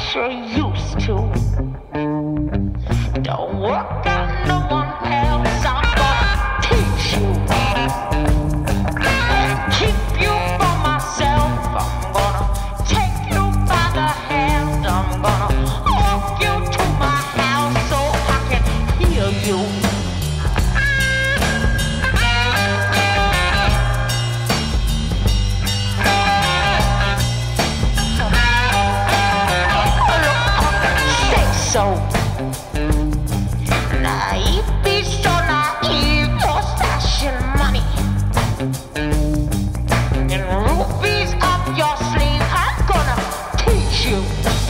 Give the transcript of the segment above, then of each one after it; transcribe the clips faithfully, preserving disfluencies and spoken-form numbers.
you're used to. Don't work out no one else. I'm gonna teach you and keep you for myself. I'm gonna take you by the hand. I'm gonna walk you to my house so I can hear you. So naive, be so naive, you're stashing money and rubies up your sleeve. I'm gonna teach you.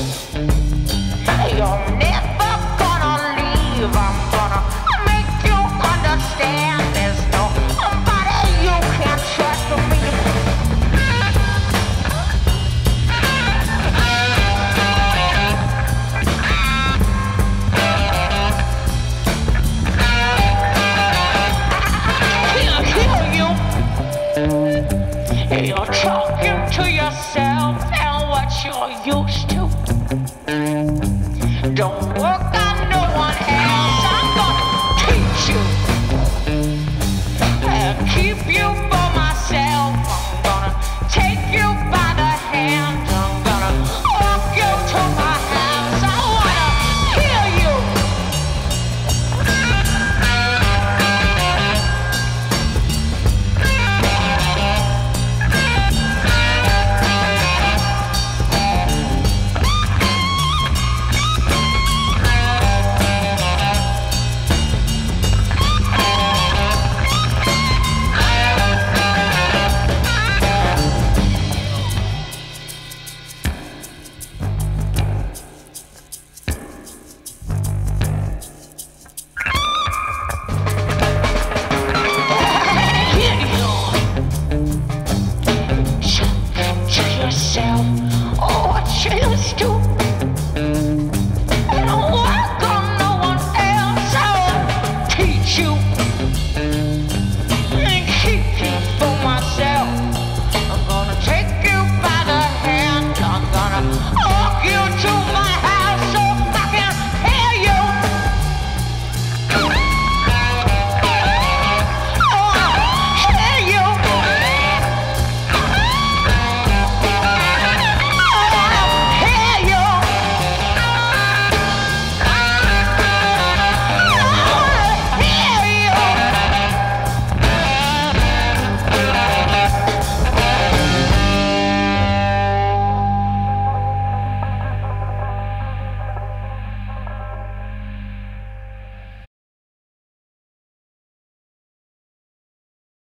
You're never gonna leave. I'm gonna make you understand. There's nobody you can trust me. You're talking to yourself and what you're used to.